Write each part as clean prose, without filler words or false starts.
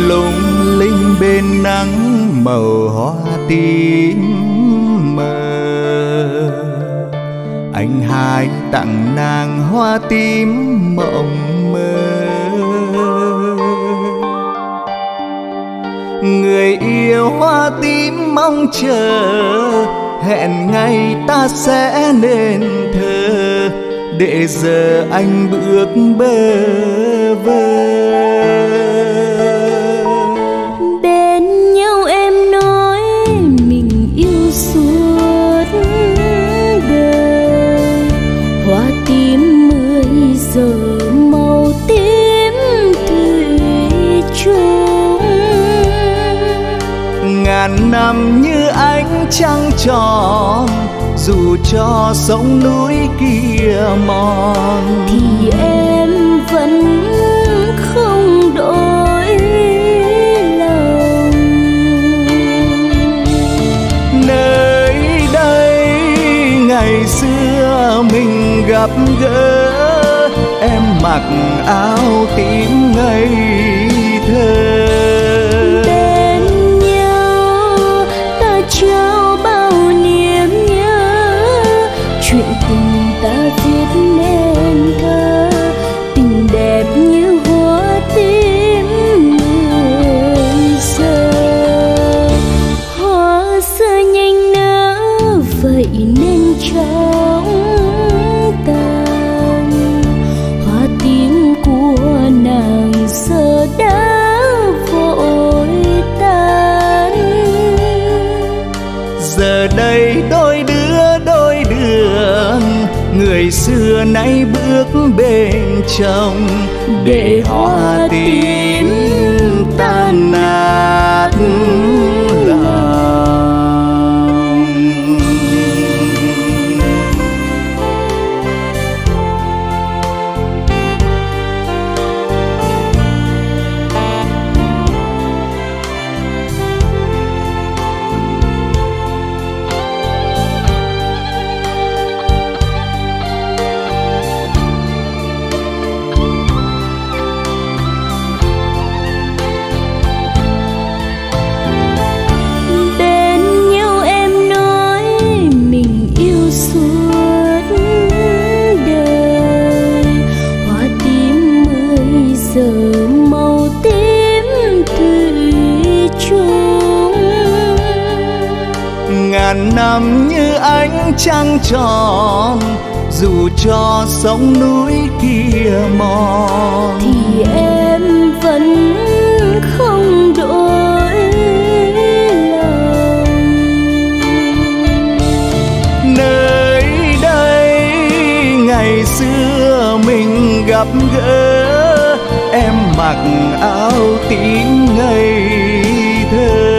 lung linh bên nắng màu hoa tím mờ. Anh hái tặng nàng hoa tím mộng mơ. Người yêu hoa tím mong chờ, hẹn ngày ta sẽ nên thơ, để giờ anh bước bơ vơ. Bên nhau em nói mình yêu suốt đời, hoa tím 10 giờ màu tím thủy chung. Ngàn năm như ánh trăng tròn, dù cho sông núi kia mòn, thì em vẫn không đổi lòng. Nơi đây ngày xưa mình gặp gỡ, em mặc áo tím ngây thơ. Bên nhau ta trao bao niềm nhớ, chuyện tình ta viết nên thơ, tình đẹp như hoa tím 10 giờ. Hoa xưa nhanh nở vậy nên chóng tàn, hoa tím của nàng giờ đã vội tan. Giờ đây đôi đứa đôi đường, người xưa nay bước bên chồng, để hoa tím tan nát lòng. Ngàn năm như ánh trăng tròn, dù cho sông núi kia mòn, thì em vẫn không đổi lòng. Nơi đây ngày xưa mình gặp gỡ, em mặc áo tím ngây thơ.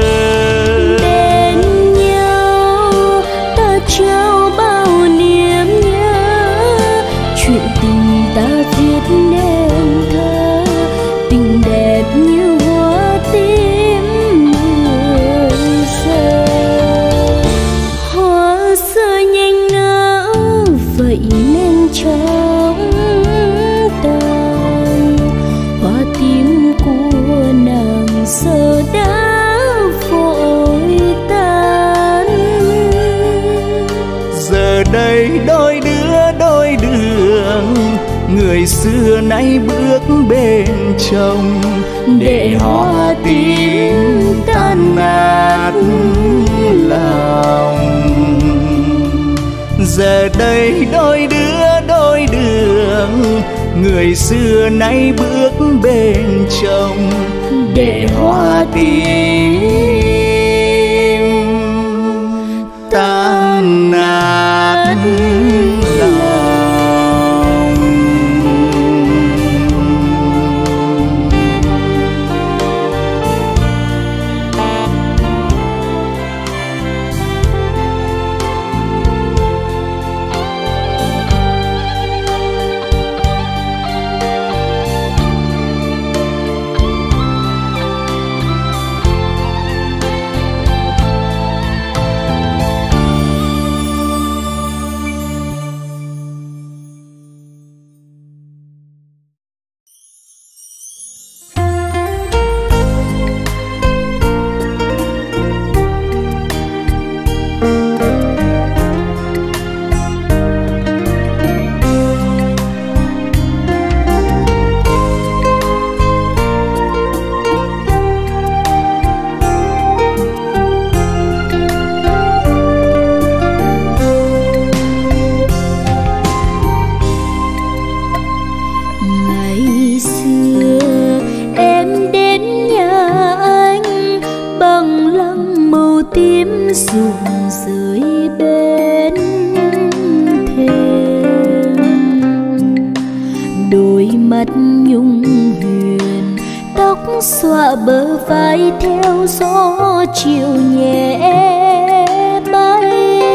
Trao bao niềm nhớ, chuyện tình ta viết nên thơ, tình đẹp như hoa tím 10 giờ. Hoa xưa nhanh nở vậy nên chóng tàn, hoa tím của nàng giờ đã vội tan. Giờ đây đôi đứa đôi đường, người xưa nay bước bên chồng, để hoa tím tan nát lòng. Giờ đây đôi đứa đôi đường, người xưa nay bước bên chồng, để hoa tím tan nát lòng. tím rụng dưới bên thềm. Đôi mắt nhung huyền, tóc xõa bờ vai theo gió chiều nhẹ bay.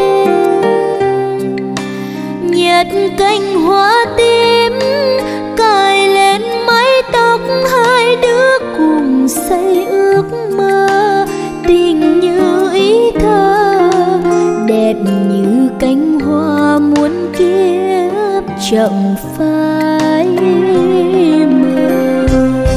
Nhặt cành hoa tím cài lên mái tóc, hai đứa cùng xây ước mơ. Tình như ý thơ, đẹp như cánh hoa muôn kiếp chẳng phai mờ.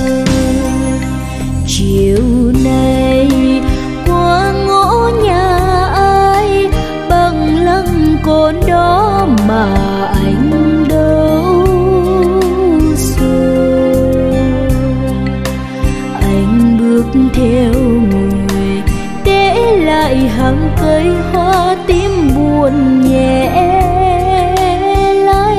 Chiều nay qua ngõ nhà ai, bằng lăng cồn đó mà anh đâu rồi. Anh bước theo người để lại hàng cây hoa tím buồn nhẹ lay.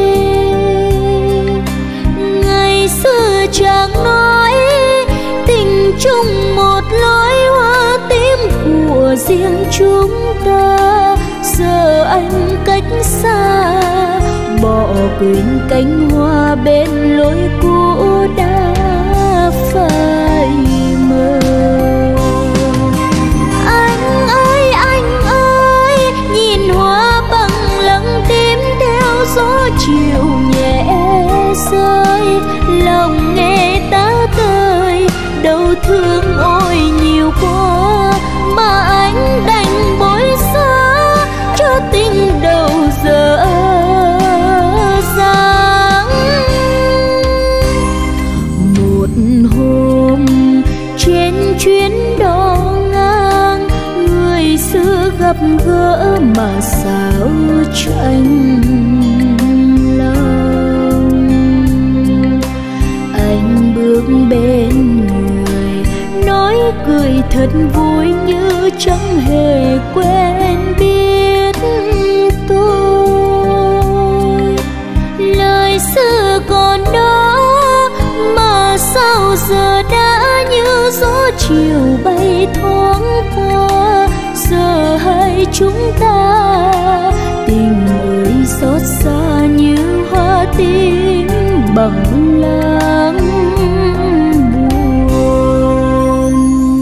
Ngày xưa chàng nói tình chung một lối, hoa tím của riêng chúng ta. Giờ anh cách xa, bỏ quên cánh hoa bên lối cũ đã phai mờ. Anh ơi, nhìn hoa bằng lăng tím theo gió chiều nhẹ rơi. Lòng nghe tá tơi, đau thương ôi nhiều quá, mà anh đành bối xa cho tình đầu dở dang. Một hôm trên chuyến đò ngang, người xưa gặp gỡ mà sao tranh lòng. Anh bước bên người, nói cười thật vui như chẳng hề quen biết tôi. Lời xưa còn đó mà sao giờ đã như gió chiều bay thoáng qua. Giờ hai chúng ta tình ơi xót xa như hoa tím bằng lăng buồn.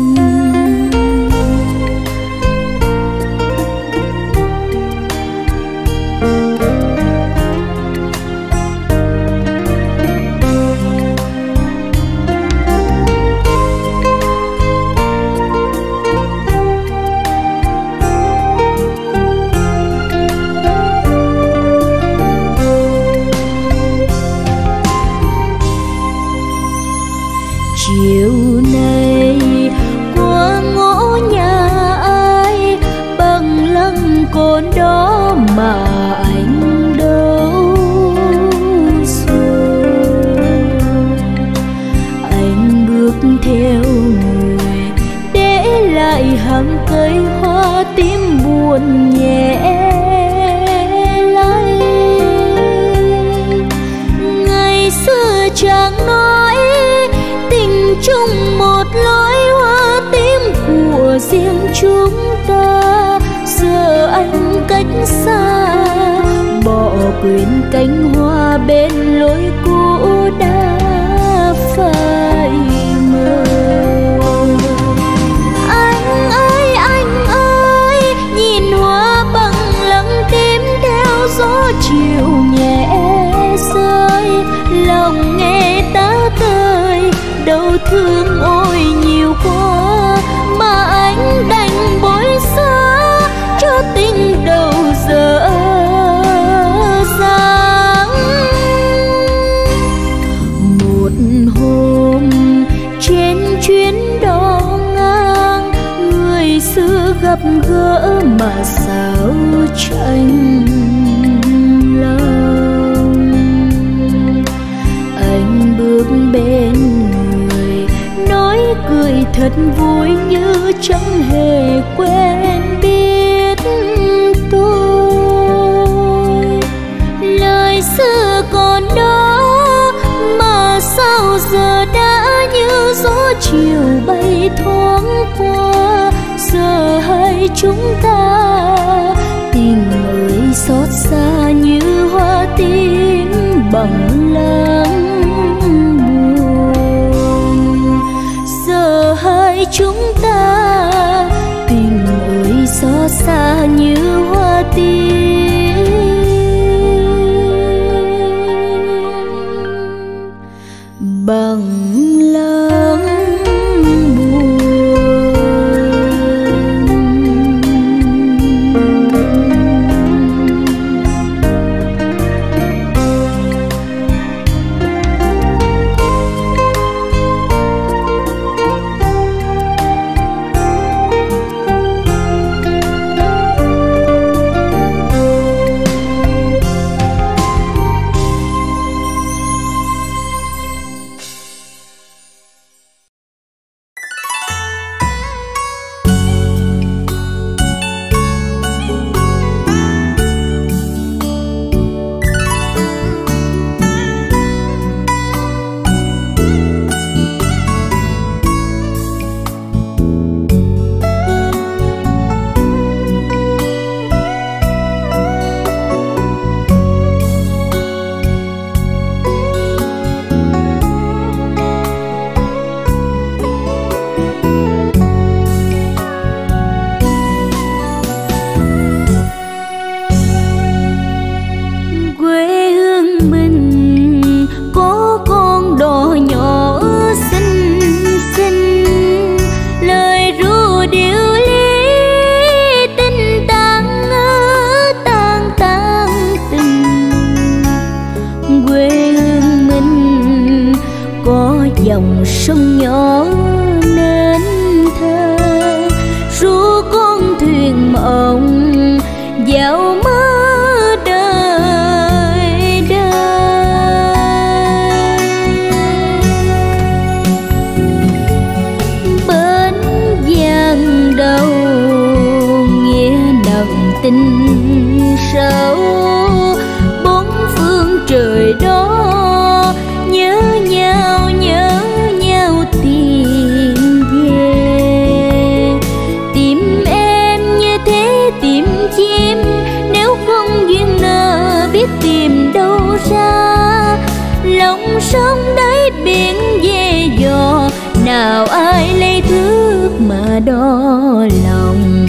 Chiều nay qua ngõ nhà ai, bằng lăng cồn đó mà anh đâu rồi. Anh bước theo người để lại hàng cây hoa tím buồn nhẹ lay. Ngày xưa chàng nói tình chung một lối, hoa tím của riêng chúng ta. Giờ anh cách xa, bỏ quên cánh hoa bên lối cũ đã phai mờ. Anh ơi, nhìn hoa bằng lăng tím theo gió chiều nhẹ rơi. Lòng nghe tá tơi, đau thương ôi nhiều quá, mà anh đành bối xa cho tình đầu dở dang. Một hôm trên chuyến đò ngang, người xưa gặp gỡ mà sao tranh lòng. Anh bước bên người, nói cười thật vui như chẳng hề quen biết tôi. Lời xưa còn đó mà sao giờ đã như gió chiều bay thoáng qua. Giờ hay hai chúng ta. Tình ơi xót xa như hoa tím bằng lắng buồn. Giờ hai chúng ta, tình ơi xót xa như hoa tím bằng lắng buồn. Dòng sông nhỏ nên thơ ru con thuyền mộng dạo mơ đời đời. Bến giang đầu nghĩa nồng tình sâu, bốn phương trời đó nhớ nhau tìm về. Tìm em như thế tìm chim, nếu không duyên nợ biết tìm đâu ra. Lòng sông đáy biển về dò, nào ai lấy thước mà đo lòng.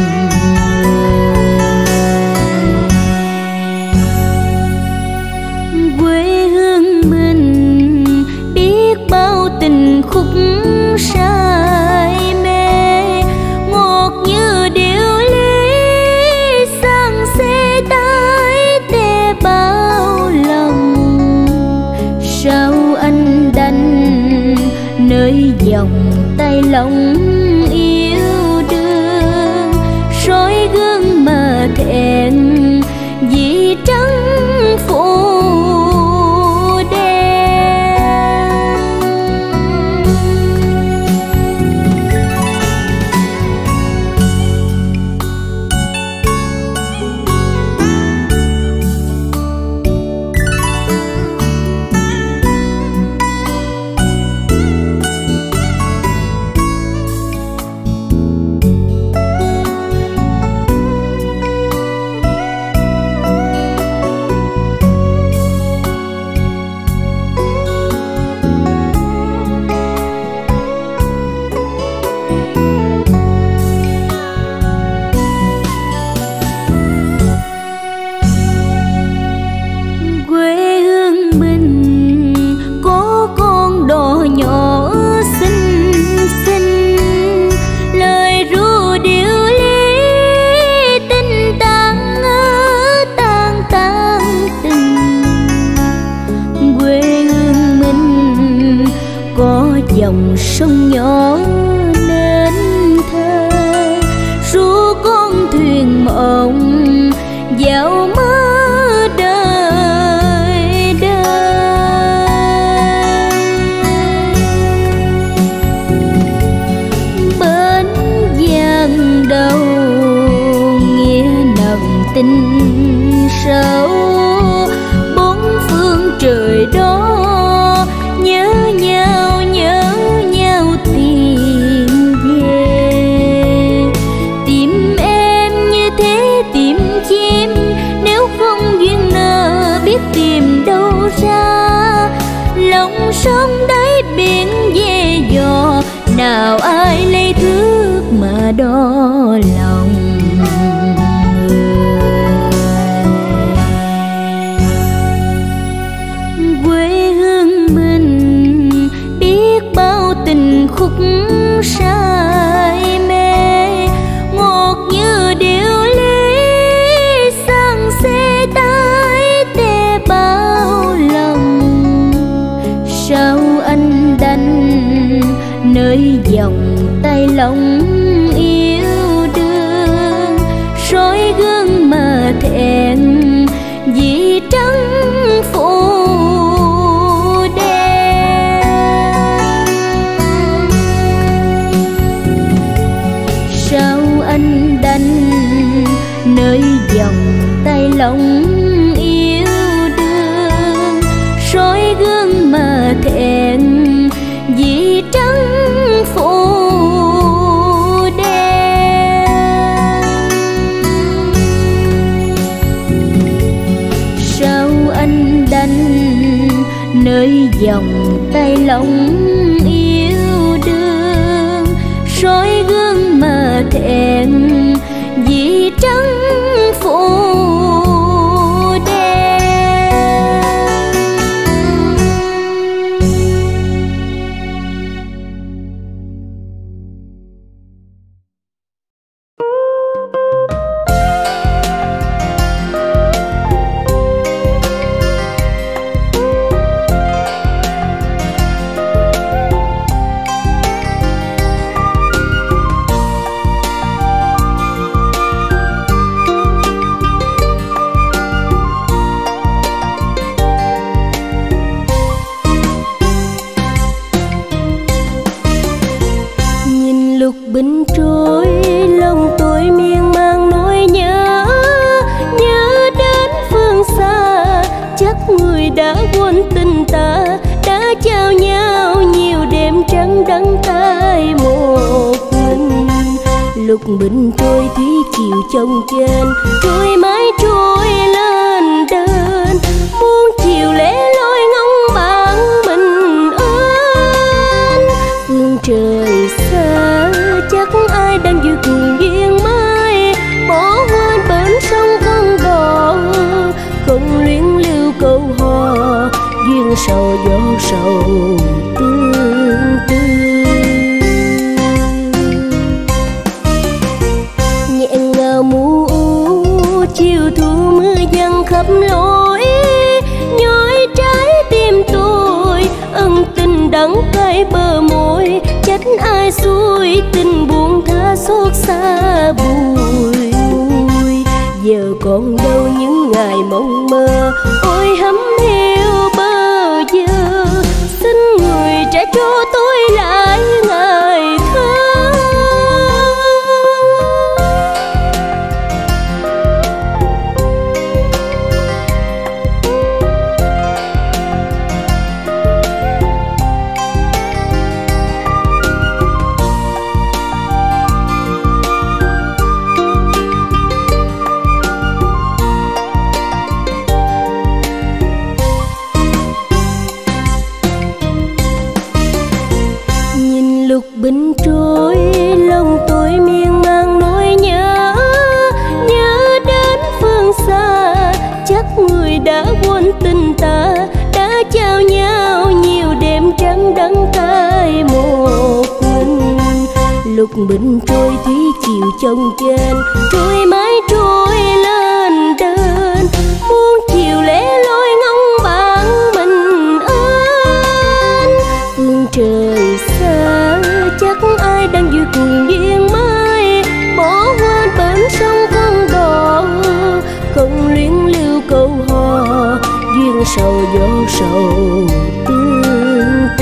Quê hương mình biết bao tình khúc say mê, ngọt như điệu lý sang xe tái tê bao lòng. Sao anh đành nơi vòng tay lòng yêu đương, soi gương mà thẹn vì trắng phủ dòng sông nhỏ nên thơ ru con thuyền mộng dạo mơ đời đời. Bến giang đầu nghĩa nồng tình sâu, bốn phương trời đó nhớ nhau tìm về. Tìm mà đo lòng người. Quê hương mình biết bao tình khúc say mê, ngọt như điệu lý sang xe tái tê bao lòng. Sao anh đành nơi vòng tay lòng yêu đương, soi gương mà thẹn vì trắng phủ đen. Sao anh đành nơi vòng tay lòng yêu đương, soi gương mà thẹn vì trắng phủ đen. Sao anh đành nơi vòng tay lòng yêu đương, soi gương mà thẹn vì trắng phủ bình trôi, lòng tôi miên man nỗi nhớ, nhớ đến phương xa. Chắc người đã quên tình ta, đã trao nhau nhiều đêm trắng đắng cay một mình. Lúc bình trôi thủy chiều trong trên, trôi mãi trôi lên đơn, muôn chiều lẻ loi ngóng bạn mình ơn. Phương trời xa chắc ai đang vui cùng duyên mai, bỏ quên bên sông không đò, không luyến lưu câu hò duyên sầu gió sầu tương tư. Nhẹ ngào mù chiều thu mưa giăng khắp lối, nhói trái tim tôi ân tình đắng cay bờ môi. Trách ai xuôi tình buông tha xót xa bùi ngùi, giờ còn đâu những ngày mộng mơ. Ôi hấm hiu bơ vơ, xin người trả cho tôi lại ngày thơ. Lúc bình trôi, lòng tôi miên man nỗi nhớ, nhớ đến phương xa. Chắc người đã quên tình ta, đã trao nhau nhiều đêm trắng đắng cay một mình. Lúc bình trôi thủy chiều trong trên, trôi mãi trôi lên đơn, muôn chiều lẻ loi ngóng bạn mình ơn. Phương trời xa chắc ai đang vui cùng duyên mai, bỏ quên bên sông không đò, không luyến lưu câu hò duyên sầu gió sầu tương tư.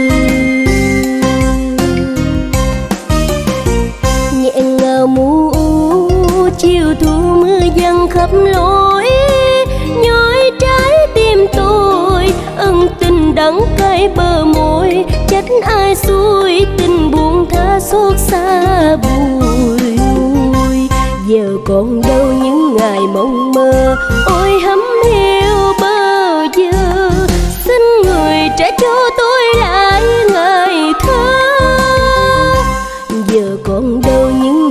Nhẹ ngào mù chiều thu mưa giăng khắp lối, nhói trái tim tôi ân tình đắng cay bờ môi. Trách ai xuôi tình buông tha xót xa bùi ngùi, giờ còn đâu những ngày mộng mơ. Ôi hấm hiu bơ vơ, xin người trả cho tôi lại ngày thơ. Giờ còn đâu những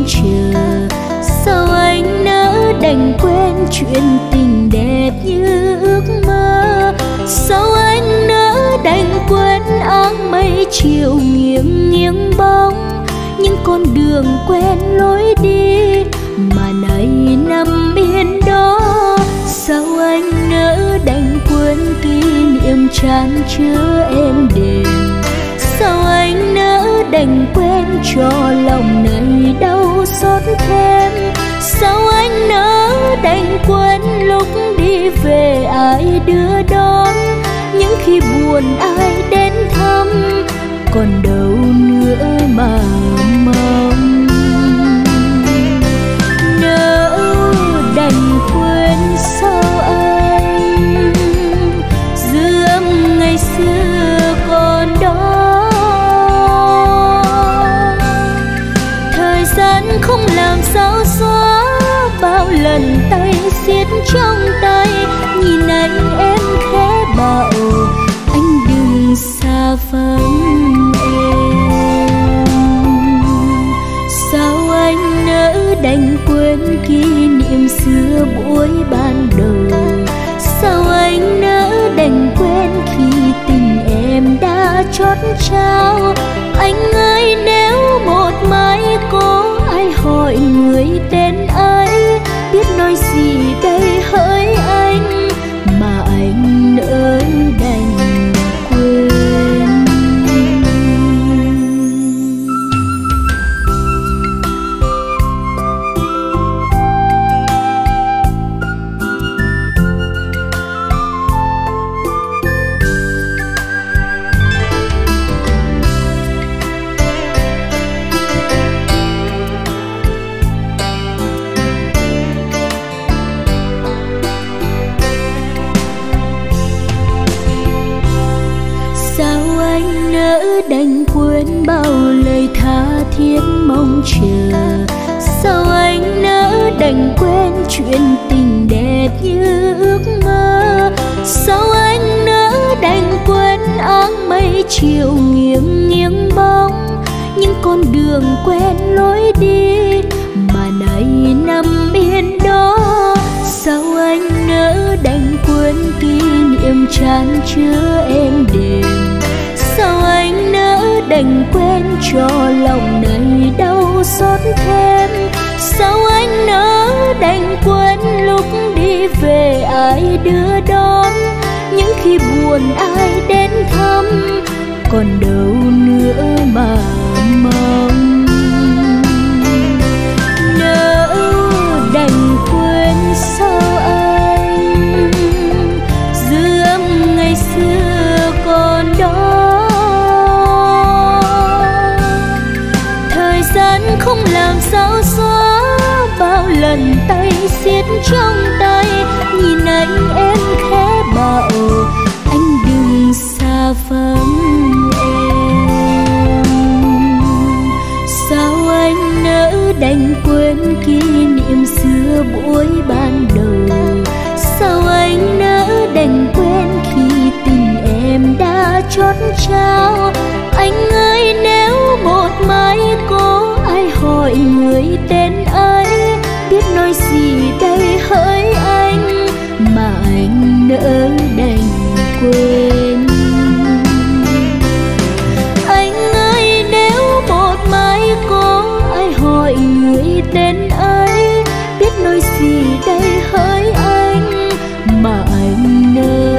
mong chờ. Sao anh nỡ đành quên chuyện tình đẹp như ước mơ? Sao anh nỡ đành quên áng mây chiều nghiêng nghiêng bóng, những con đường quen lối đi mà nay nằm yên đó? Sao anh nỡ đành quên kỷ niệm chan chứa êm đềm? Sao anh nỡ đành quên cho lòng này đau xót thêm? Sao anh nỡ đành quên lúc đi về ai đưa đón, những khi buồn ai đến thăm, còn đâu nữa mà mong. Nỡ đành quên sao anh dư âm ngày xưa còn đó. Thời gian không làm sao xóa bao lần tay siết trong tay, nhìn anh em khẽ bảo anh đừng xa vắng em. Sao anh nỡ đành quên kỷ niệm xưa buổi ban đầu? Sao anh nỡ đành quên khi tình em đã chót trao? Anh ơi, nếu một mai có ai hỏi người tên ấy, biết nói gì đây hỡi anh mà anh nỡ đành quên. Đành quên bao lời tha thiết mong chờ? Sao anh nỡ đành quên chuyện tình đẹp như ước mơ? Sao anh nỡ đành quên áng mây chiều nghiêng nghiêng bóng, những con đường quen lối đi mà nay nằm yên đó? Sao anh nỡ đành quên kỷ niệm chan chứa êm đềm? Sao anh nỡ đành quên cho lòng này đau xót thêm? Sao anh nỡ đành quên lúc đi về ai đưa đón, những khi buồn ai đến thăm, còn đâu nữa mà mong. Nỡ đành quên sao anh dư âm ngày xưa còn đó? Không làm sao xóa bao lần tay siết trong tay, nhìn anh em khẽ bảo anh đừng xa vắng em. Sao anh nỡ đành quên kỷ niệm xưa buổi ban đầu? Sao anh nỡ đành quên khi tình em đã chót trao? Anh ơi, nếu một mai có ai hỏi người tên ấy, biết nói gì đây hỡi anh mà anh nỡ đành quên. Anh ơi, nếu một mai có ai hỏi người tên ấy, biết nói gì đây hỡi anh mà anh nỡ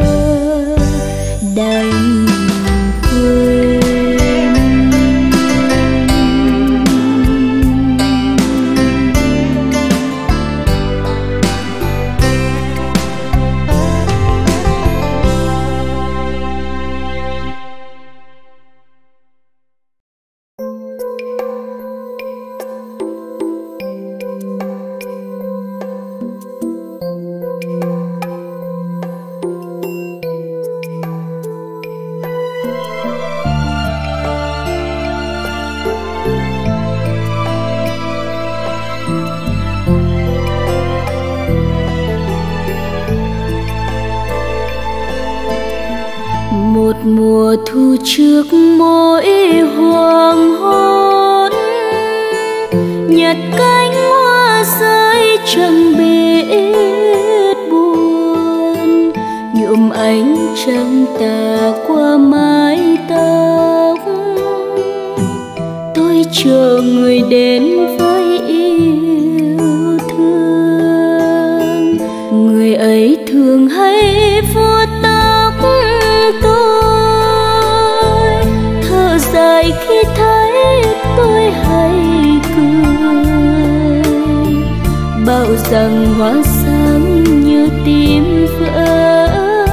đành quên. Một mùa thu trước mỗi hoàng hôn, nhặt cánh hoa rơi chẳng biết buồn, nhuộm ánh trăng tà qua mái tóc. Tôi chờ người đến với yêu thương, người ấy thường hay vuốt tóc tôi, thở dài khi thấy tôi hay cười, bảo rằng hoa sáng như tim vỡ.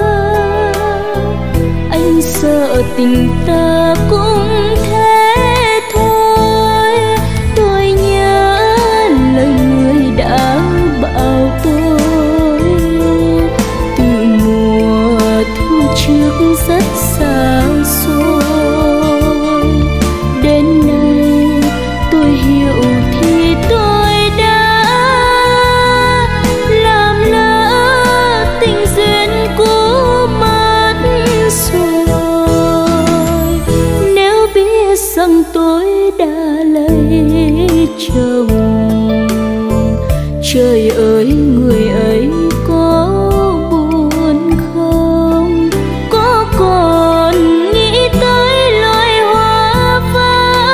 Anh sợ tình ta cũng thế thôi, tôi nhớ lời người đã bảo tôi từ mùa thu trước rất xa xôi. Đến nay tôi hiểu thì tôi đã làm lỡ tình duyên cũ mất rồi. Nếu biết rằng tôi đã lấy chồng, trời ơi người ấy có buồn không? Có còn nghĩ tới loài hoa vỡ,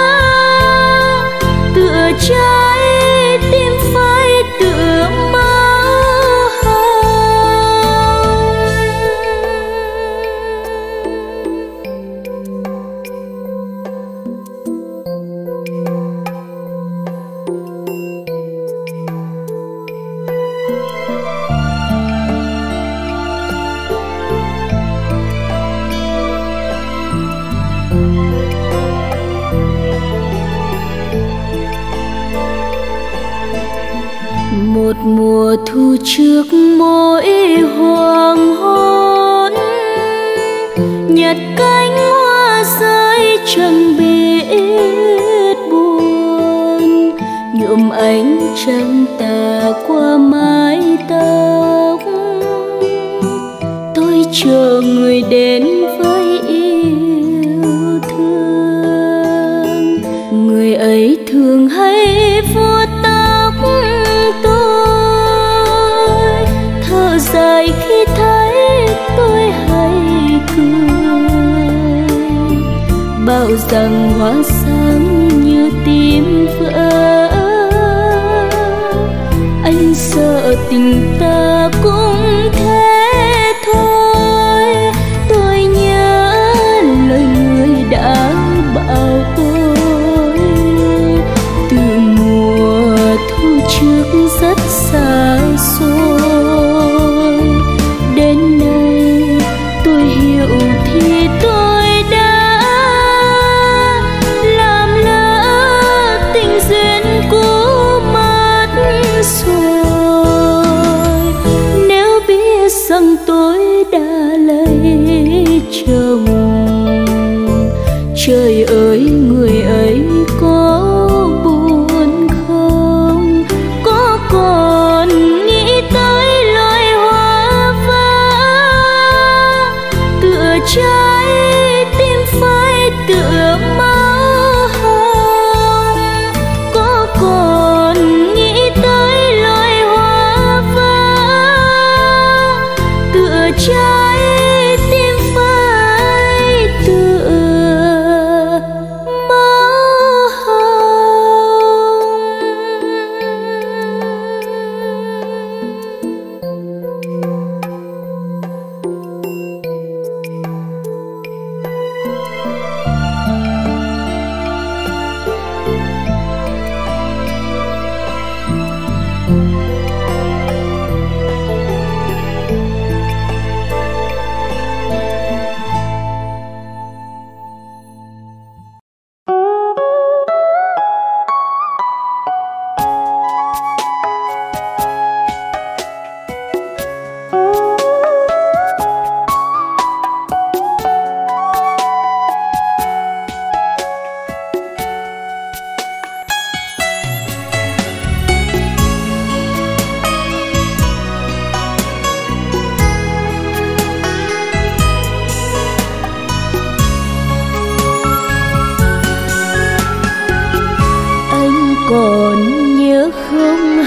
tựa trái tim phai tựa máu hồng. Một mùa thu trước mỗi hoàng hôn, nhặt cánh hoa rơi chẳng biết buồn, nhuộm ánh trăng tà qua mái tóc. Tôi chờ người đến với yêu thương, người ấy thường hay vuốt tóc tôi, thở dài khi thấy tôi hay cười, bảo rằng hoa sáng như tim vỡ. Anh sợ tình ta cũng thế thôi, tôi nhớ lời người đã bảo tôi từ mùa thu trước rất xa xôi. Đến nay tôi hiểu thì tôi đã làm lỡ tình duyên cũ mất rồi. Nếu biết rằng tôi đã lấy chồng, trời ơi người ấy có buồn không? Có còn nghĩ tới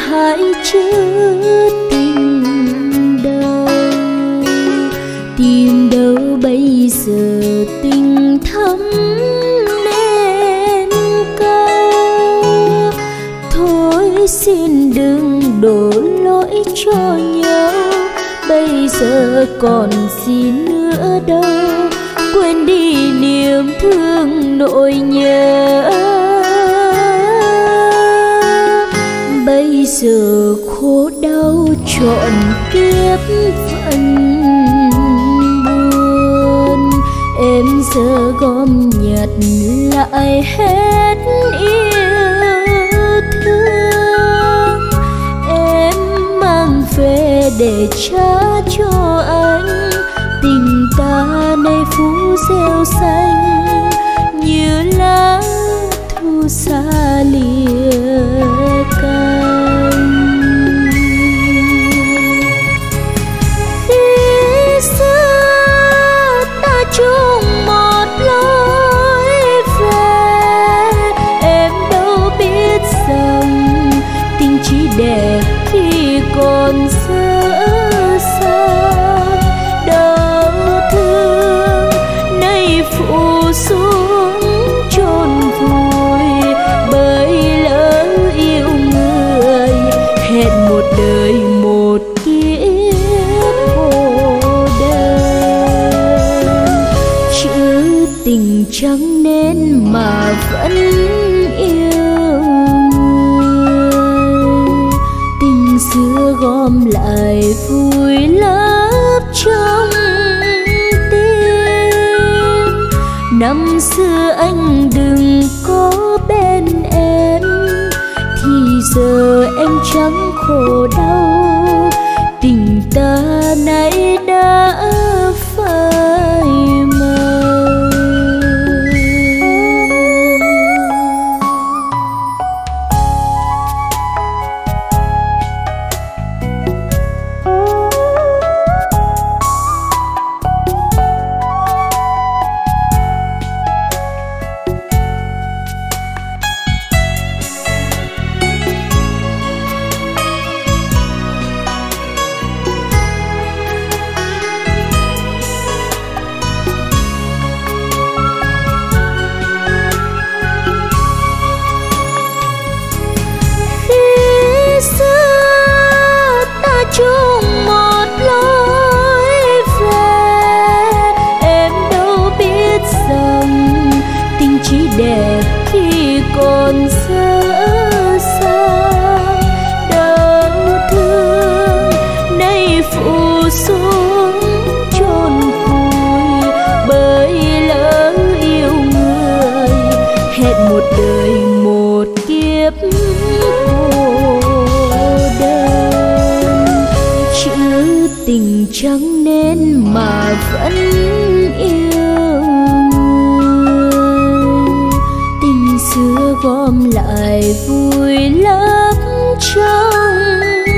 hãy chữ tình đâu. Tìm đâu bây giờ tình thắm nên cao. Thôi xin đừng đổ lỗi cho nhau, bây giờ còn gì nữa đâu. Quên đi niềm thương nỗi nhớ, bây giờ khổ đau trọn kiếp phận buồn. Em giờ gom nhặt lại hết yêu thương, em mang về để trả cho anh. Tình ta nay phủ rêu xanh như lá thu xa lìa cánh. Khi xưa ta chung một lối về, em đâu biết rằng tình chỉ đẹp khi còn dở dang. Đau thương nay phủ xuống chôn vùi, bởi lỡ yêu người hẹn một đời một kiếp khổ đơn. Chữ tình chẳng nên mà vẫn yêu người, tình xưa gom lại vùi lấp trong tim. Năm xưa anh đừng có bên em, thì giờ em chẳng khổ đau. Tình ta nay đã phai màu. Chung một lối về, em đâu biết rằng tình chỉ đẹp khi còn dở dang. Đau thương nay phủ xuống chôn vùi, bởi lỡ yêu người hẹn một đời một kiếp khổ đơn. Chữ tình chẳng nên mà vẫn yêu người, tình xưa gom lại vùi lấp trong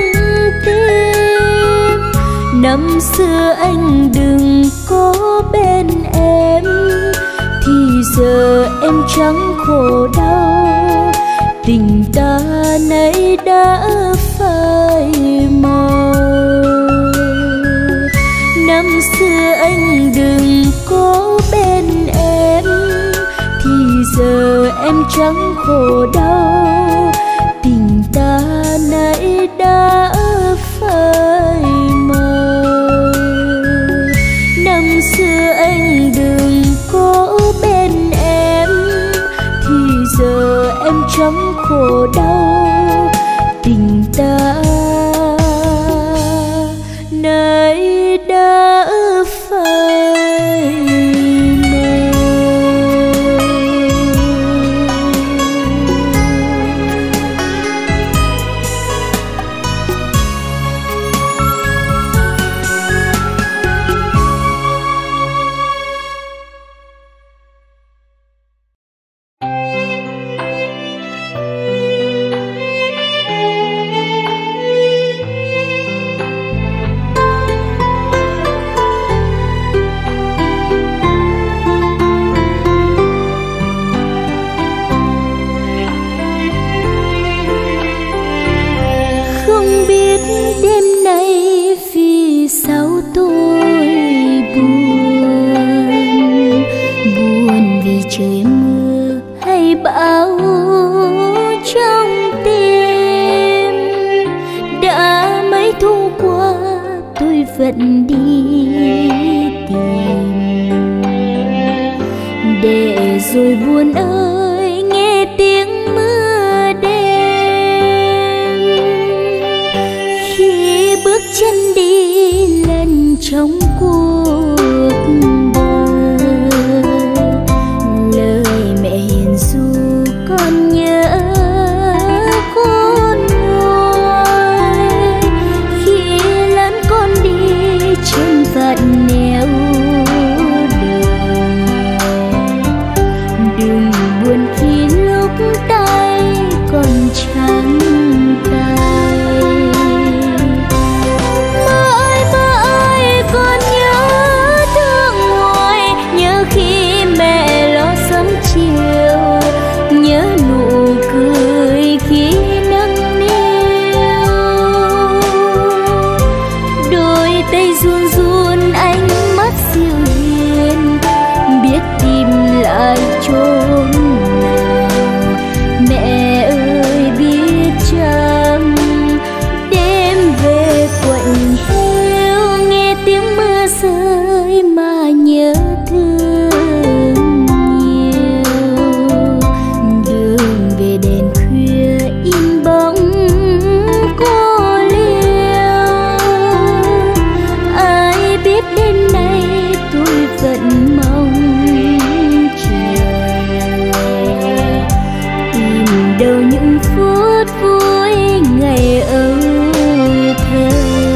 tim. Năm xưa anh đừng có bên em, thì giờ em chẳng khổ đau. Tình ta nay đã phai màu. Năm xưa anh đừng có bên em, thì giờ em chẳng khổ đau. Tình ta nay đã phai màu. Năm xưa anh đừng có bên em, thì giờ em chẳng khổ đau. Tình ta nay đã phai màu. thu qua tôi vẫn đi tìm, để rồi buồn ơi nghe tiếng mưa đêm. Khi bước chân đi lần trong cuộc đời, lời mẹ hiền ru con nhớ con nuôi. Khi lớn con đi trên phận nẻo đường, đừng buồn khi lúc tay còn trắng tay. Mơ ơi con nhớ thương hoài, nhớ khi mẹ lo sớm chiều, nhớ nụ cười khi nâng niu. Đôi tay run run ánh mắt dịu hiền, biết tìm lại chốn nào. Mẹ ơi biết chăng đêm về quạnh hiu, nghe tiếng mưa rơi mà nhớ thương nhiều. Đường về đèn khuya in bóng cô liêu, ai biết đêm nay tôi vẫn mong chờ, tìm đâu những phút vui ngày âu thơ.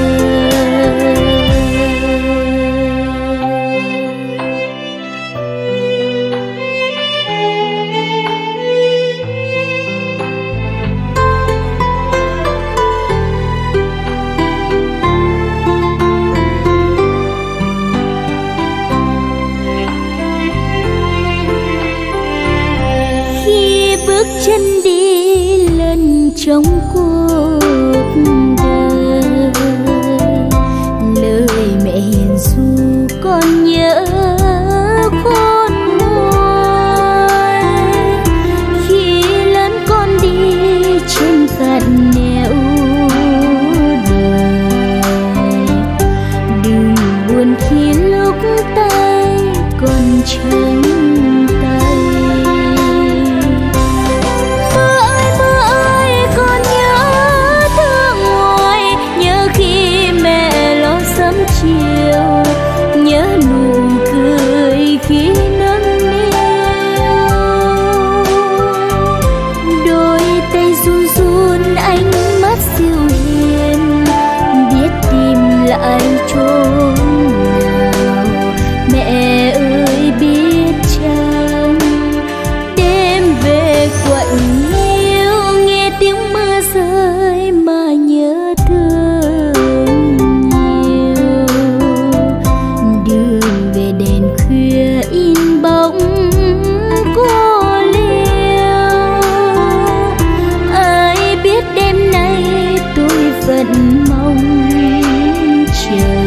Khi bước chân đi lần trong cuộc đời, lời mẹ hiền ru con nhớ con nuôi. Khi lớn con đi trên phận nẻo đời, đừng buồn khi lúc tay còn trắng tay. Mơ ơi con nhớ thương hoài, nhớ khi mẹ lo sớm chiều, nhớ nụ cười khi nâng niu. Đôi tay run run ánh mắt dịu hiền, biết tìm lại chốn nào. Mẹ ơi biết chăng đêm về quạnh hiu, nghe tiếng mưa rơi mà nhớ thương nhiều. Đường về đèn khuya in bóng cô liêu, ai biết đêm nay tôi vẫn mong chờ,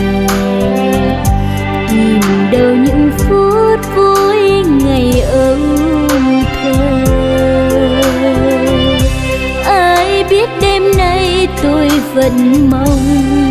tìm đâu những phút vui ngày âu thơ. Ai biết đêm nay tôi vẫn mong